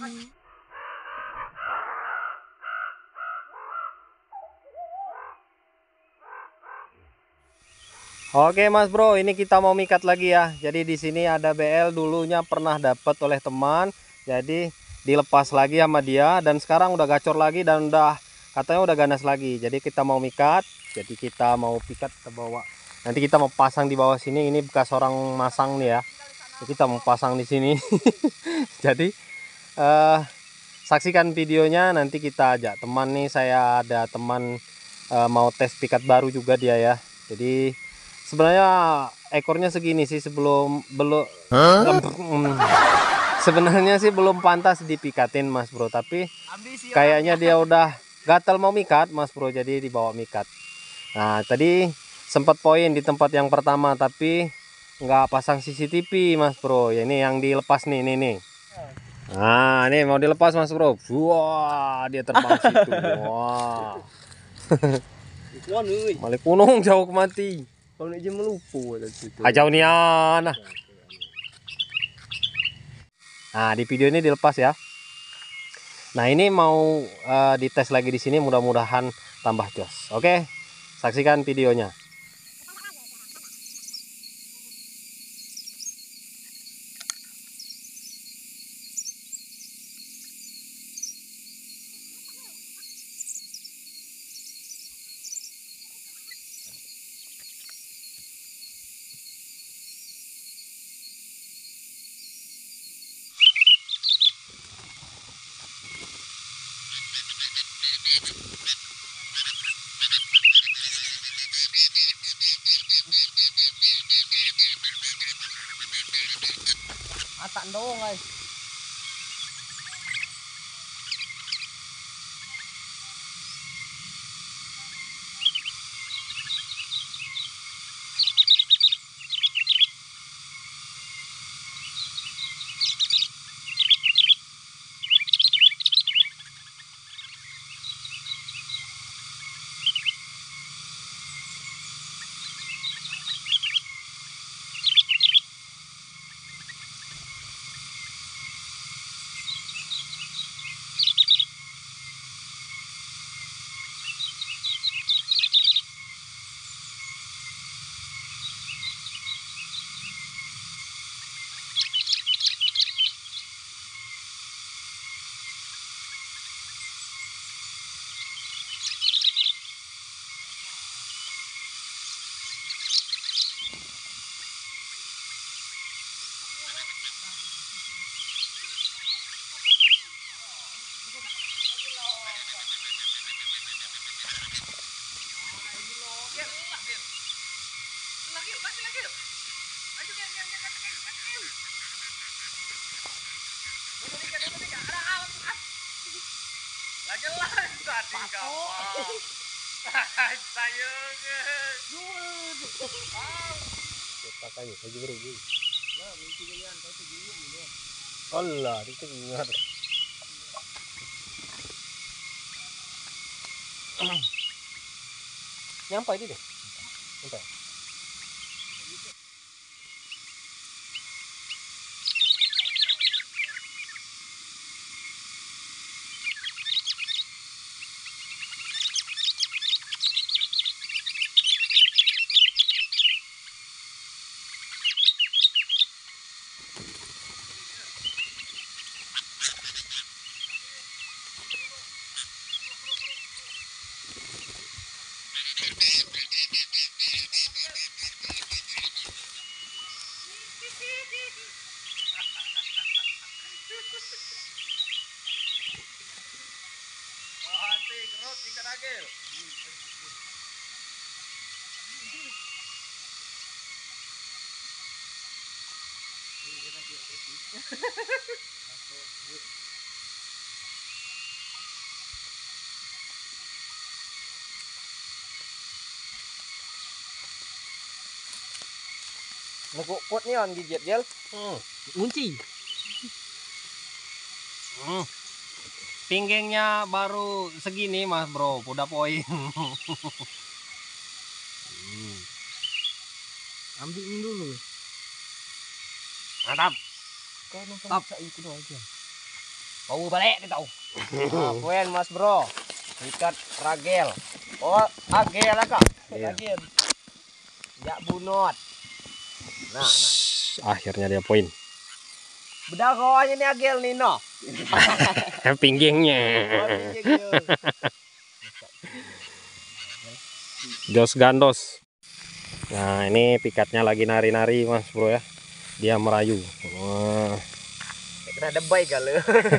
Oke Mas Bro, ini kita mau mikat lagi ya. Jadi di sini ada BL, dulunya pernah dapat oleh teman. Jadi dilepas lagi sama dia dan sekarang udah gacor lagi dan udah katanya udah ganas lagi. Jadi kita mau mikat. Jadi kita mau pikat, kita bawa. Nanti kita mau pasang di bawah sini. Ini bekas orang masang nih ya. Jadi kita mau pasang di sini. Jadi saksikan videonya, nanti kita ajak teman nih. Saya ada teman mau tes pikat baru juga dia ya. Jadi sebenarnya ekornya segini sih, sebenarnya sih belum pantas dipikatin Mas Bro, tapi kayaknya dia udah gatal mau mikat Mas Bro, jadi dibawa mikat. Nah tadi sempat poin di tempat yang pertama tapi nggak pasang CCTV Mas Bro. Ya ini yang dilepas nih, nih. Nah ini mau dilepas Mas Bro. Wah dia terbang situ. Wah. Malik kunung jauh ke mati. Kalau aja melupu ada situ. Ajau nian. Nah, di video ini dilepas ya. Nah, ini mau dites lagi di sini, mudah-mudahan tambah jos. Oke. Saksikan videonya. Atak dong guys. Kakaknya saya juga rugi. Allah, itu ingat. Nyampai di deh. Nyampai. Ngekut nih on gigit gel. Kunci. Pinggangnya baru segini Mas Bro, udah poin. Ambil ini dulu. Mantap. Kau nonton itu aja. Mau balik nih tau. Poin Mas Bro. Ikat ragel. Oh, agel lah kak. Iya. Agel. Ya bunot. Nah. Akhirnya dia poin. Bedah kawannya nih agel nih no. Pinggingnya. Jos gandos. Nah ini pikatnya lagi nari-nari Mas Bro ya. Dia merayu. Wah. Kena debay kali.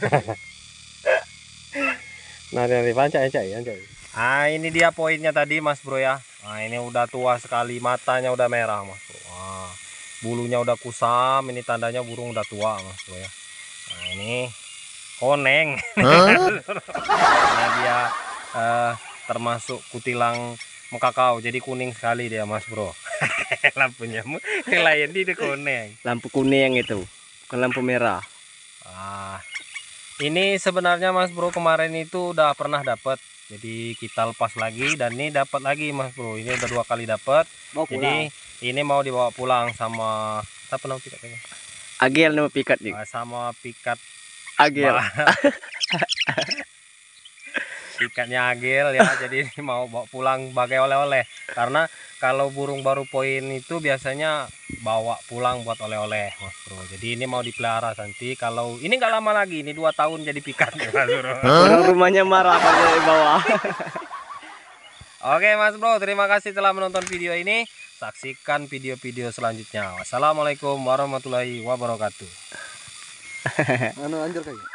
Nari-nari pancai. Ah ini dia poinnya tadi Mas Bro ya. Nah ini udah tua sekali, matanya udah merah Mas Bro. Wah, bulunya udah kusam, ini tandanya burung udah tua Mas Bro ya. Nah ini koneng. Karena dia termasuk kutilang mekakau, jadi kuning sekali dia Mas Bro. Lampunya lain di koneng. Lampu kuning itu, bukan lampu merah. Ini sebenarnya Mas Bro kemarin itu udah pernah dapat, jadi kita lepas lagi dan ini dapat lagi Mas Bro. Ini udah 2 kali dapat. Jadi ini mau dibawa pulang sama apa nama pikatnya? Agel nama pikat nih. Sama pikat Agel. Pikatnya agel ya. Jadi ini mau bawa pulang sebagai oleh-oleh. Karena kalau burung baru poin itu biasanya bawa pulang buat oleh-oleh Mas Bro. Jadi ini mau dipelihara nanti. Kalau ini nggak lama lagi, ini 2 tahun jadi pikat Mas Bro. Orang rumahnya marah kalau di bawah. Oke Mas Bro, terima kasih telah menonton video ini. Saksikan video-video selanjutnya. Wassalamualaikum warahmatullahi wabarakatuh. Anu anjir kayak.